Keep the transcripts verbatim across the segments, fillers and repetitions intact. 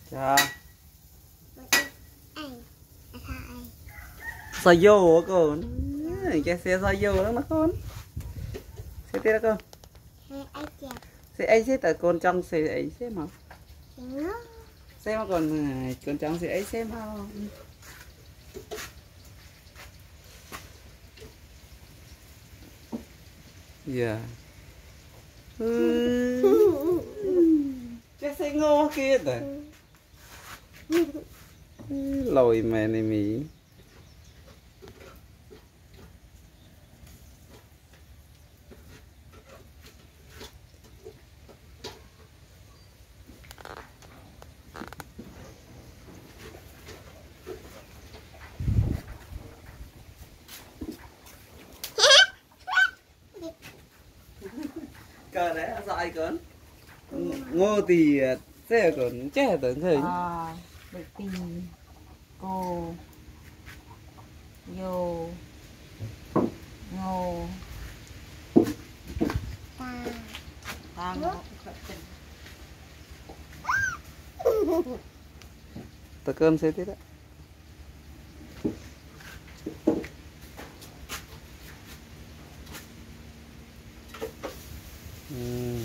Chà. Sao vô con? Cái xe sao vô đó mà con? Xe tê đó con. Xe ấy xe tại con trong xe ấy xe mà. Xe mà còn con trong xe ấy xe mà. Dạ. Cái xe ngô kia rồi. Lồi mẹ này mì. Cờ đấy là dại con. Ngô thì xe còn trẻ tưởng thầy. À, được tì cô vô ngô ta ta Ta cơm xe thế đó. Ừ.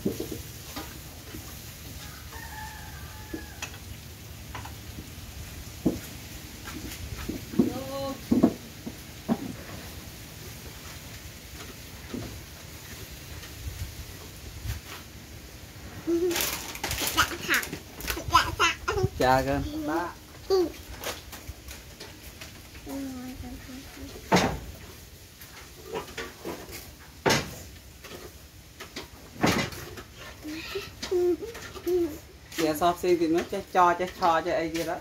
Chà con. Ba. Dạ shop xí thì nó cho cho cho cho cho ai kia đó.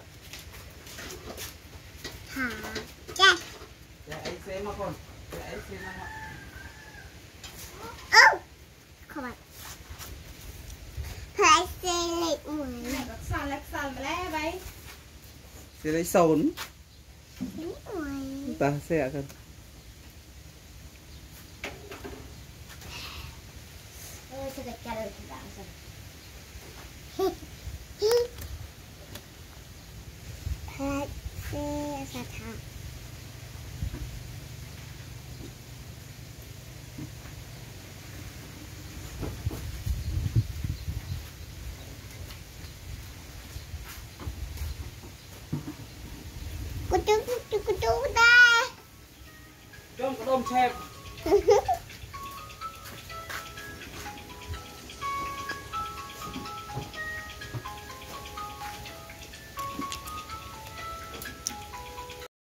Hả? Dạ. Dạ ấy xí mà con. Dạ ấy xí mà. Ừ. Không phải. Phải xí lịch mùi. lắc sàn lắc sàn mà lẽ vậy. Xí lấy sồn. Xí mùi. Ta xe con. Ôi sao đẹp cha đời thì bạn rồi. Thật xe sao thằng. Cô chú cô chú cô chú đây. Trong có đông chẹp.